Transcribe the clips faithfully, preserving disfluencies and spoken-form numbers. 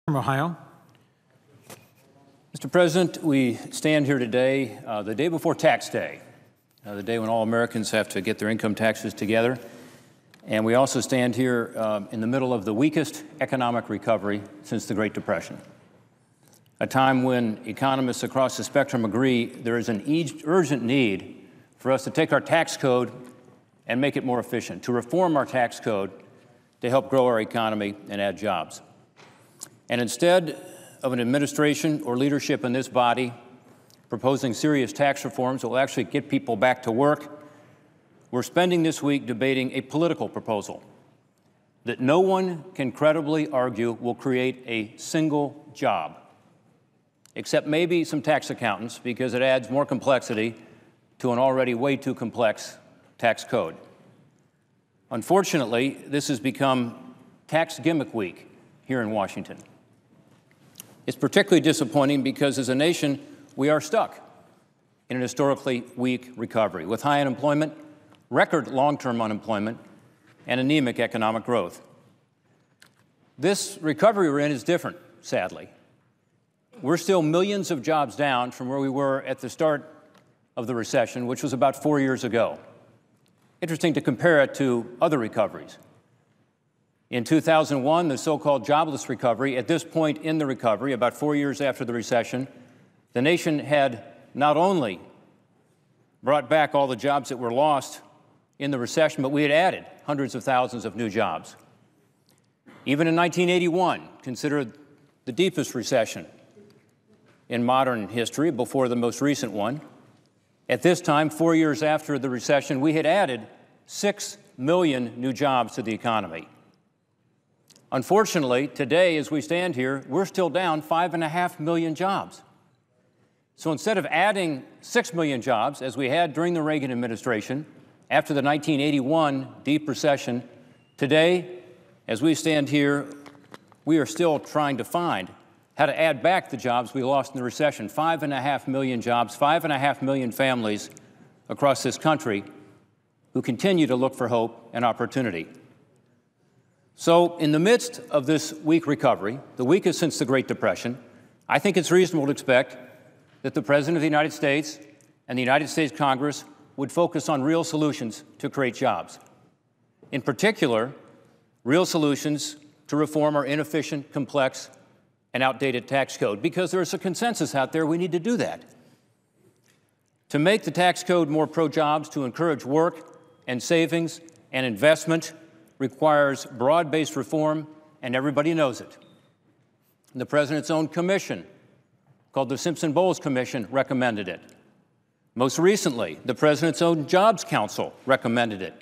From Ohio. Mister President, we stand here today, uh, the day before Tax Day, uh, the day when all Americans have to get their income taxes together. And we also stand here uh, in the middle of the weakest economic recovery since the Great Depression, a time when economists across the spectrum agree there is an e- urgent need for us to take our tax code and make it more efficient, to reform our tax code to help grow our economy and add jobs. And instead of an administration or leadership in this body proposing serious tax reforms that will actually get people back to work, we're spending this week debating a political proposal that no one can credibly argue will create a single job, except maybe some tax accountants, because it adds more complexity to an already way too complex tax code. Unfortunately, this has become tax gimmick week here in Washington. It's particularly disappointing because as a nation, we are stuck in an historically weak recovery with high unemployment, record long-term unemployment, and anemic economic growth. This recovery we're in is different, sadly. We're still millions of jobs down from where we were at the start of the recession, which was about four years ago. Interesting to compare it to other recoveries. In two thousand one, the so-called jobless recovery, at this point in the recovery, about four years after the recession, the nation had not only brought back all the jobs that were lost in the recession, but we had added hundreds of thousands of new jobs. Even in nineteen eighty-one, considered the deepest recession in modern history before the most recent one, at this time, four years after the recession, we had added six million new jobs to the economy. Unfortunately, today, as we stand here, we're still down five and a half million jobs. So instead of adding six million jobs, as we had during the Reagan administration, after the nineteen eighty-one deep recession, today, as we stand here, we are still trying to find how to add back the jobs we lost in the recession. Five and a half million jobs, five and a half million families across this country who continue to look for hope and opportunity. So in the midst of this weak recovery, the weakest since the Great Depression, I think it's reasonable to expect that the President of the United States and the United States Congress would focus on real solutions to create jobs. In particular, real solutions to reform our inefficient, complex, and outdated tax code, because there's a consensus out there we need to do that. To make the tax code more pro-jobs, to encourage work and savings and investment, requires broad-based reform, and everybody knows it. The President's own commission, called the Simpson-Bowles Commission, recommended it. Most recently, the President's own Jobs Council recommended it.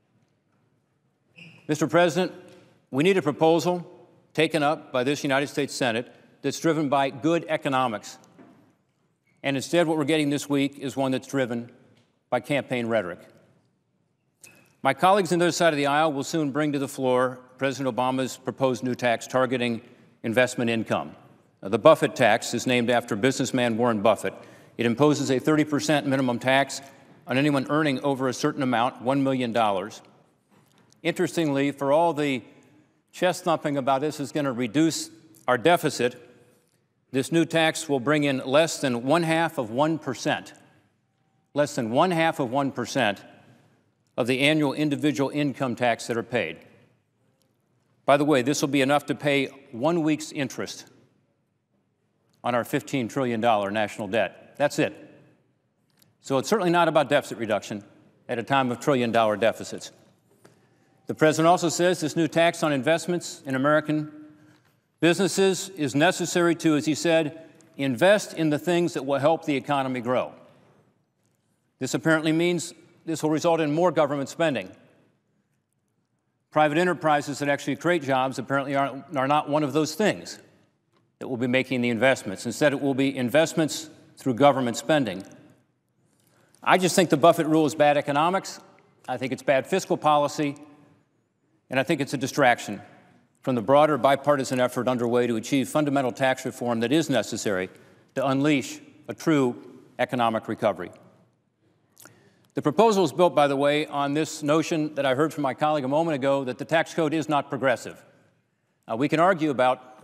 Mister President, we need a proposal taken up by this United States Senate that's driven by good economics. And instead, what we're getting this week is one that's driven by campaign rhetoric. My colleagues on the other side of the aisle will soon bring to the floor President Obama's proposed new tax targeting investment income. Now, the Buffett tax is named after businessman Warren Buffett. It imposes a thirty percent minimum tax on anyone earning over a certain amount, one million dollars. Interestingly, for all the chest-thumping about this is going to reduce our deficit, this new tax will bring in less than one-half of one percent, less than one-half of one percent of the annual individual income tax that are paid. By the way, this will be enough to pay one week's interest on our fifteen trillion dollars national debt. That's it. So it's certainly not about deficit reduction at a time of trillion-dollar deficits. The President also says this new tax on investments in American businesses is necessary to, as he said, invest in the things that will help the economy grow. This apparently means this will result in more government spending. Private enterprises that actually create jobs apparently are, are not one of those things that will be making the investments. Instead, it will be investments through government spending. I just think the Buffett rule is bad economics. I think it's bad fiscal policy. And I think it's a distraction from the broader bipartisan effort underway to achieve fundamental tax reform that is necessary to unleash a true economic recovery. The proposal is built, by the way, on this notion that I heard from my colleague a moment ago that the tax code is not progressive. Uh, we can argue about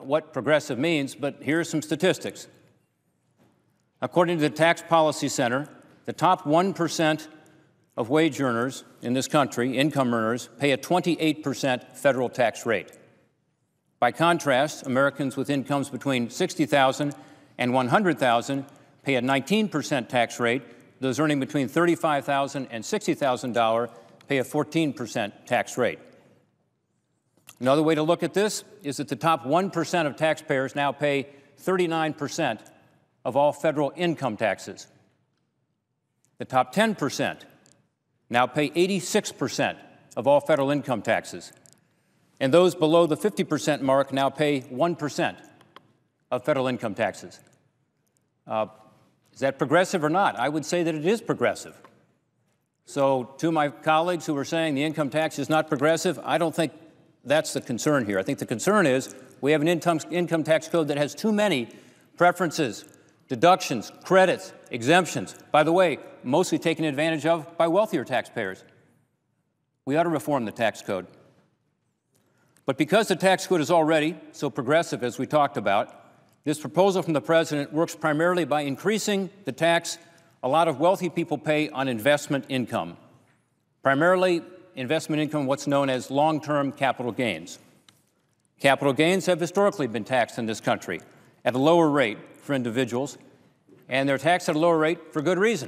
what progressive means, but here are some statistics. According to the Tax Policy Center, the top one percent of wage earners in this country, income earners, pay a twenty-eight percent federal tax rate. By contrast, Americans with incomes between sixty thousand dollars and one hundred thousand dollars pay a nineteen percent tax rate. Those earning between thirty-five thousand dollars and sixty thousand dollars pay a fourteen percent tax rate. Another way to look at this is that the top one percent of taxpayers now pay thirty-nine percent of all federal income taxes. The top ten percent now pay eighty-six percent of all federal income taxes. And those below the fifty percent mark now pay one percent of federal income taxes. Uh, is that progressive or not? I would say that it is progressive. So to my colleagues who are saying the income tax is not progressive, I don't think that's the concern here. I think the concern is we have an income, income tax code that has too many preferences, deductions, credits, exemptions. By the way, mostly taken advantage of by wealthier taxpayers. We ought to reform the tax code. But because the tax code is already so progressive, as we talked about, this proposal from the President works primarily by increasing the tax a lot of wealthy people pay on investment income, primarily investment income, what's known as long-term capital gains. Capital gains have historically been taxed in this country at a lower rate for individuals, and they're taxed at a lower rate for good reason.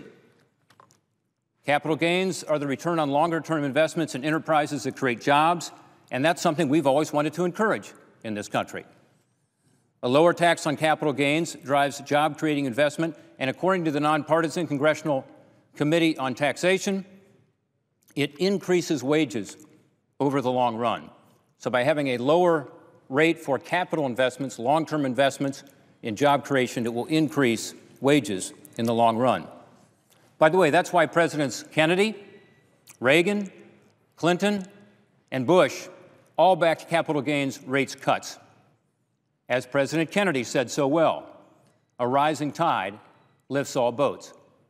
Capital gains are the return on longer-term investments in enterprises that create jobs, and that's something we've always wanted to encourage in this country. A lower tax on capital gains drives job-creating investment, and according to the nonpartisan Congressional Committee on Taxation, it increases wages over the long run. So by having a lower rate for capital investments, long-term investments in job creation, it will increase wages in the long run. By the way, that's why Presidents Kennedy, Reagan, Clinton, and Bush all backed capital gains rates cuts. As President Kennedy said so well, a rising tide lifts all boats.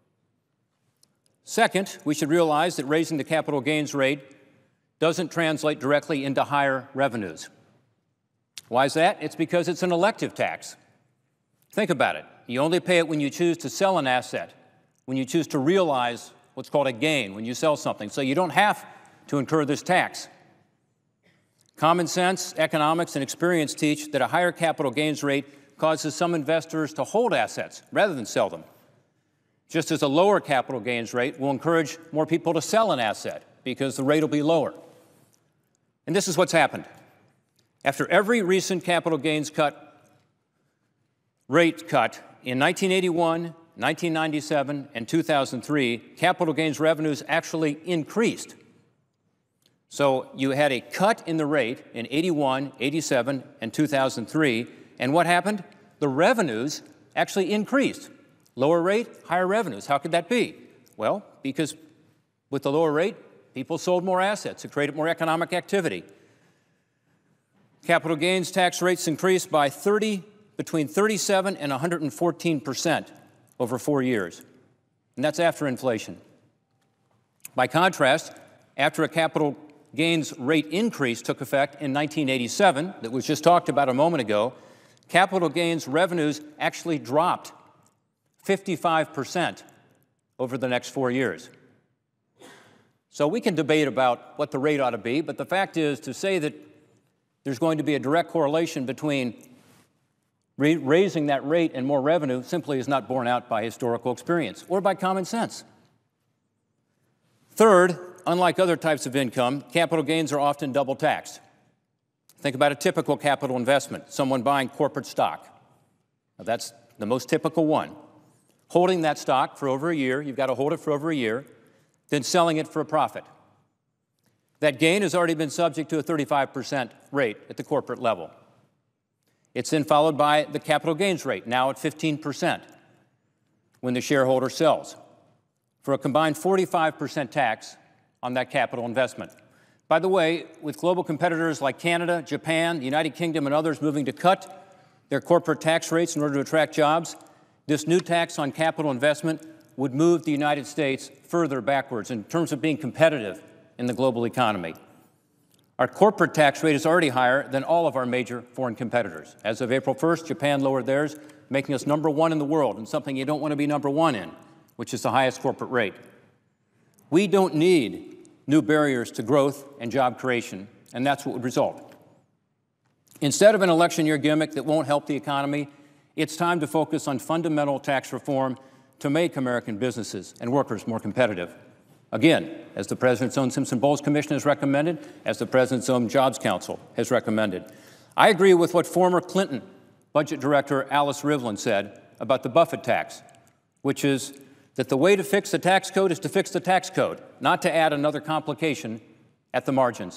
Second, we should realize that raising the capital gains rate doesn't translate directly into higher revenues. Why is that? It's because it's an elective tax. Think about it. You only pay it when you choose to sell an asset, when you choose to realize what's called a gain, when you sell something. So you don't have to incur this tax. Common sense, economics, and experience teach that a higher capital gains rate causes some investors to hold assets rather than sell them, just as a lower capital gains rate will encourage more people to sell an asset because the rate will be lower. And this is what's happened. After every recent capital gains cut, rate cut in nineteen eighty-one, nineteen ninety-seven, and two thousand three, capital gains revenues actually increased. So you had a cut in the rate in eighty-one, eighty-seven, and two thousand three, and what happened? The revenues actually increased. Lower rate, higher revenues. How could that be? Well, because with the lower rate, people sold more assets. It created more economic activity. Capital gains tax rates increased by thirty, between thirty-seven and one hundred fourteen percent over four years, and that's after inflation. By contrast, after a capital gains rate increase took effect in nineteen eighty-seven, that was just talked about a moment ago, capital gains revenues actually dropped fifty-five percent over the next four years. So we can debate about what the rate ought to be, but the fact is to say that there's going to be a direct correlation between raising that rate and more revenue simply is not borne out by historical experience or by common sense. Third, unlike other types of income, capital gains are often double taxed. Think about a typical capital investment, someone buying corporate stock. Now, that's the most typical one. Holding that stock for over a year, you've got to hold it for over a year, then selling it for a profit. That gain has already been subject to a thirty-five percent rate at the corporate level. It's then followed by the capital gains rate, now at fifteen percent, when the shareholder sells, for a combined forty-five percent tax on that capital investment. By the way, with global competitors like Canada, Japan, the United Kingdom, and others moving to cut their corporate tax rates in order to attract jobs, this new tax on capital investment would move the United States further backwards in terms of being competitive in the global economy. Our corporate tax rate is already higher than all of our major foreign competitors. As of April first, Japan lowered theirs, making us number one in the world, and something you don't want to be number one in, which is the highest corporate rate. We don't need new barriers to growth and job creation, and that's what would result. Instead of an election year gimmick that won't help the economy, it's time to focus on fundamental tax reform to make American businesses and workers more competitive. Again, as the President's own Simpson-Bowles Commission has recommended, as the President's own Jobs Council has recommended. I agree with what former Clinton Budget Director Alice Rivlin said about the Buffett tax, which is that the way to fix the tax code is to fix the tax code, not to add another complication at the margins.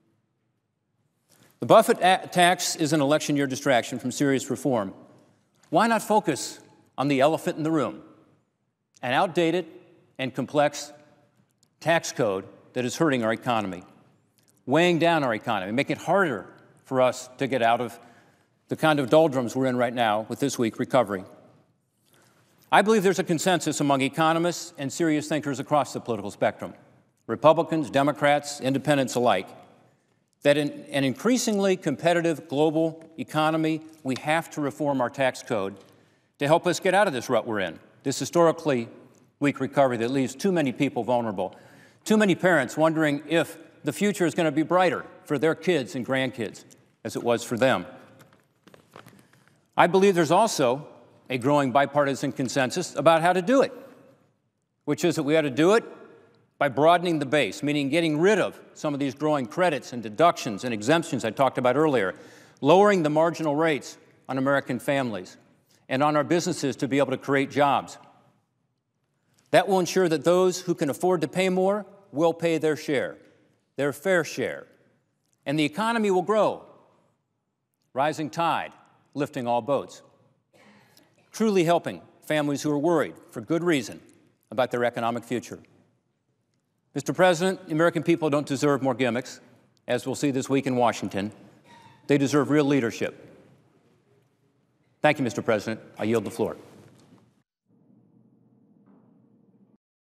The Buffett tax is an election year distraction from serious reform. Why not focus on the elephant in the room, an outdated and complex tax code that is hurting our economy, weighing down our economy, making it harder for us to get out of the kind of doldrums we're in right now with this week recovery. I believe there's a consensus among economists and serious thinkers across the political spectrum, Republicans, Democrats, independents alike, that in an increasingly competitive global economy, we have to reform our tax code to help us get out of this rut we're in, this historically weak recovery that leaves too many people vulnerable, too many parents wondering if the future is going to be brighter for their kids and grandkids as it was for them. I believe there's also a growing bipartisan consensus about how to do it, which is that we ought to do it by broadening the base, meaning getting rid of some of these growing credits and deductions and exemptions I talked about earlier, lowering the marginal rates on American families and on our businesses to be able to create jobs. That will ensure that those who can afford to pay more will pay their share, their fair share, and the economy will grow, rising tide, lifting all boats, truly helping families who are worried, for good reason, about their economic future. Mister President, the American people don't deserve more gimmicks, as we'll see this week in Washington. They deserve real leadership. Thank you, Mister President. I yield the floor.